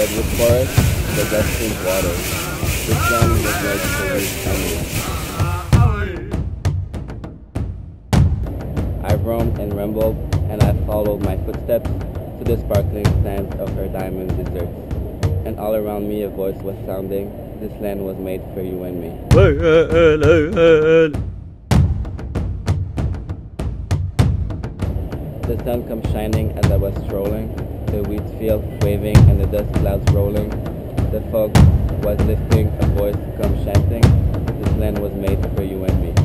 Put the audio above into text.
redwood forest, the destined waters. This land was made for you. I've roamed and rambled, and I've followed my footsteps to the sparkling sands of her diamond deserts. And all around me a voice was sounding, this land was made for you and me. The sun comes shining as I was strolling, the wheat fields waving and the dust clouds rolling. The fog was lifting, a voice comes chanting, this land was made for you and me.